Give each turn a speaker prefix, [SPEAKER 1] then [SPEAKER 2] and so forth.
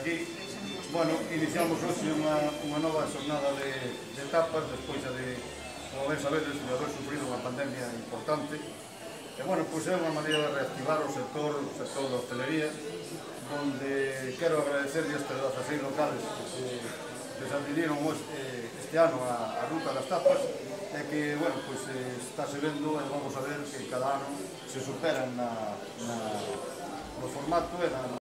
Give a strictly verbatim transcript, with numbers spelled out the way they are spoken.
[SPEAKER 1] aquí. Bueno, iniciamos hoxe unha, unha nova xornada de, de etapas, despois de, como ben sabedes, de haber sufrido unha pandemia importante. E, bueno, pois é unha maneira de reactivar o sector, o sector da hostelería, donde quero agradecer a estes dezaseis locales que, que se adhiriron este ano a, a ruta das tapas, e que, bueno, pois está se vendo e vamos a ver que cada ano se superan na, na, no formato e na